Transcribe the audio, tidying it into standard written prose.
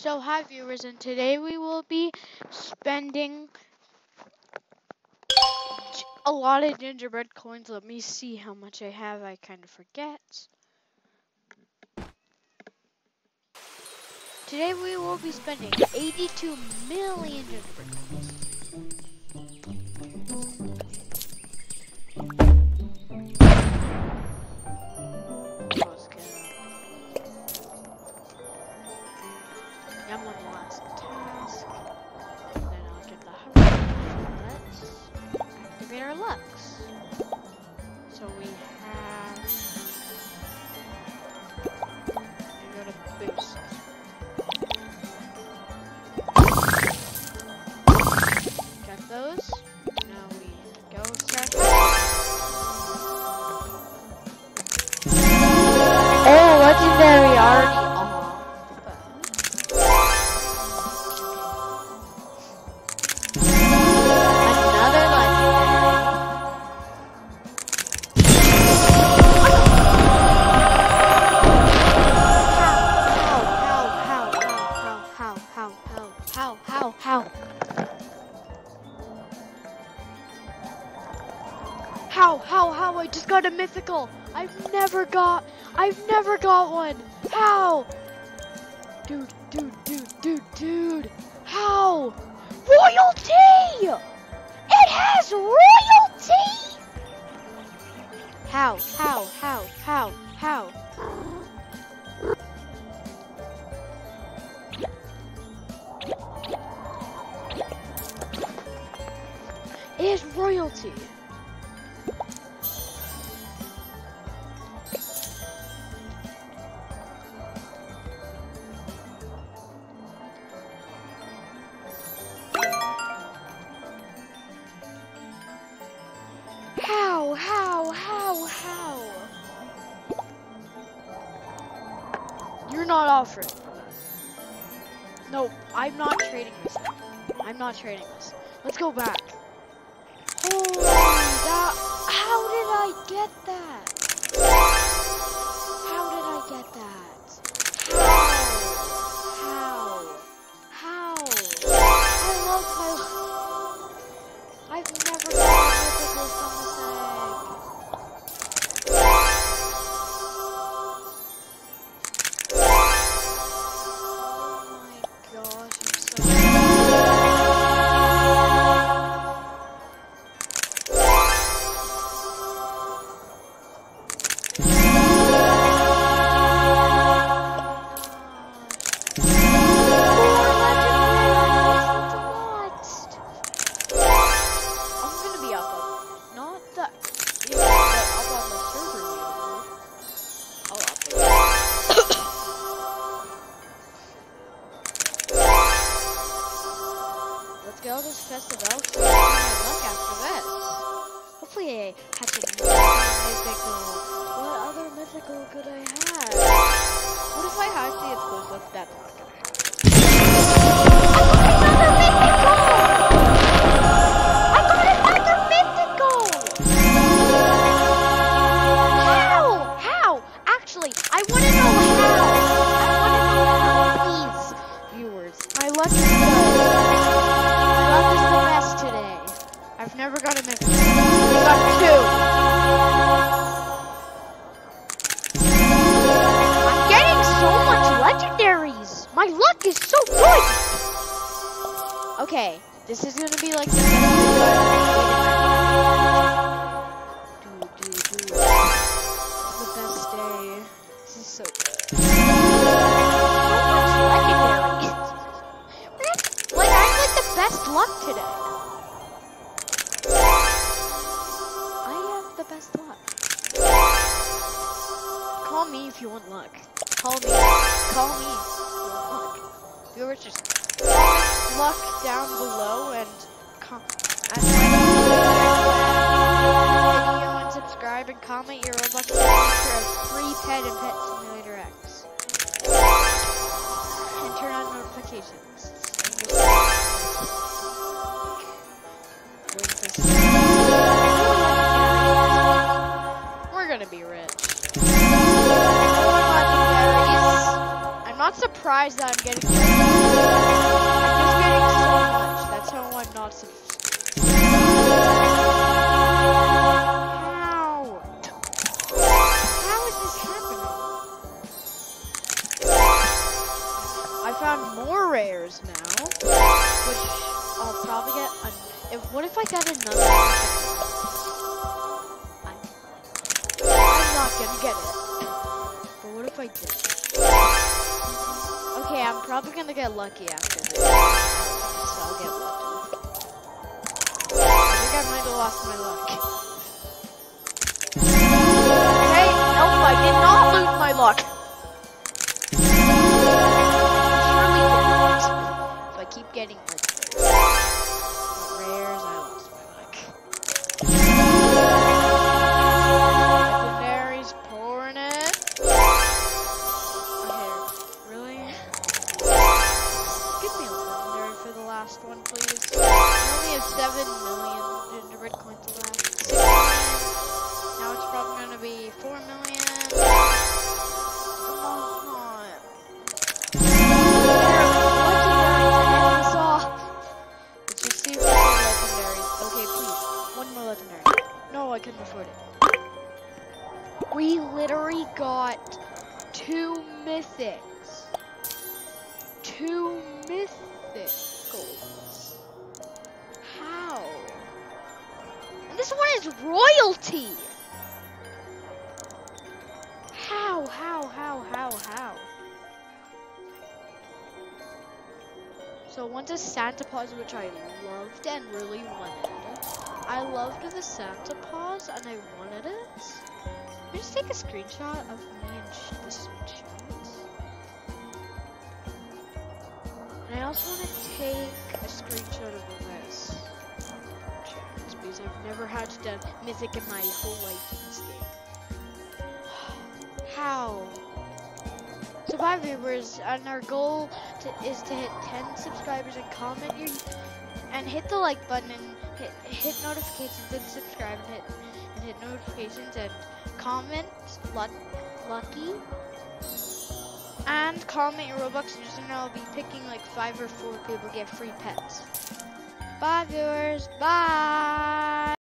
So hi viewers, and today we will be spending a lot of gingerbread coins. Let me see how much I have. I kind of forget. Today we will be spending 82 million gingerbread coins. I'm on the last task. And then I'll get the 100. Let's activate our lucks. So we have. I'm gonna boost. Got those. Now we go start. Oh, legendary already. How? I just got a mythical. I've never got one. How? Dude. How? Royalty! It has royalty! How? It is royalty. How? You're not offering. No, I'm not trading this. Let's go back. Holy that! How did I get that? How? I love my. I've never got mythical from this egg. Go to this festival, so I have luck after this. Hopefully I have some mythical. What other mythical could I have? What if I have the exclusive? That's not gonna happen. I got another mythical! How? Actually, I wanna know how. Please, viewers. My luck is good. I've never got a mythical. I got 2. I'm getting so much legendaries. My luck is so good. Okay, this is gonna be like the best video. Dude. This is the best day. This is so good. So much legendaries. Like I'm like the best luck today. Best luck. Call me if you want luck. Call me if you want luck. Viewers, just comment luck down below and video and subscribe and comment your Roblox for a free pet in Pet Simulator X. And turn on notifications. We're gonna be rich. I'm not surprised. surprised that I'm getting. I'm just getting so much. That's how I'm not surprised. How is this happening? I found more rares now, which I'll probably get. What if I got another? I'm not gonna get it. But what if I did? Okay, I'm probably gonna get lucky after this. So I'll get lucky. I think I might have lost my luck. Okay, nope, I did not lose my luck. Surely didn't. If I keep getting rares, I lost my luck. Legendaries, pouring it. Okay, really? Give me a legendary for the last one, please. I only have 7 million gingerbread coins left. 6 million. Now it's probably gonna be 4 million. Let's just see if we get legendaries. Okay, please. One more legendary. No, I couldn't afford it. We literally got 2 mythics. 2 mythicals. How? And this one is royalty. How? So one's a Santa Paws, which I loved and really wanted. I loved the Santa Paws and I wanted it. Let me just take a screenshot of me and this chance. And I also want to take a screenshot of this chance because I've never had to do mythic in my whole life in this game. How? So bye viewers, and our goal is to hit 10 subscribers and comment and hit the like button and hit notifications and subscribe and hit notifications and comment lucky and comment your Robux username. I'll be picking like 5 or 4 people to get free pets. Bye viewers, bye.